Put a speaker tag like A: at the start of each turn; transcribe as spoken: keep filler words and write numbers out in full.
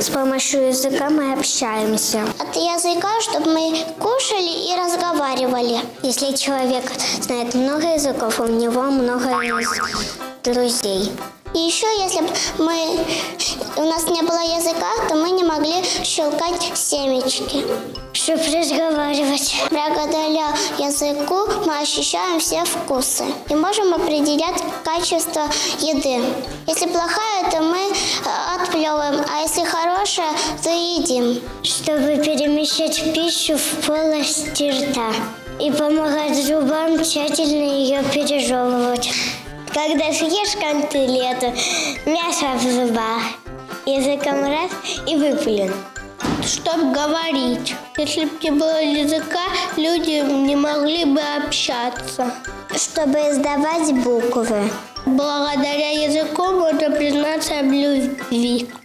A: с помощью языка мы общаемся.
B: От языка, чтобы мы кушали и разговаривали.
A: Если человек знает много языков, у него много друзей.
B: И еще, если бы мы, у нас не было языка, то мы не могли щелкать семечки.
A: Чтобы разговаривать.
B: Благодаря языку мы ощущаем все вкусы и можем определять качество еды. Если плохая, то мы отплевываем, а если хорошая, то едим.
A: Чтобы перемещать пищу в полости рта и помогать зубам тщательно ее пережевывать. Когда съешь котлету, мясо в зубах, языком раз и выплюнь.
C: Чтобы говорить. Если бы не было языка, люди не могли бы общаться.
A: Чтобы издавать буквы.
C: Благодаря языку можно признаться в любви.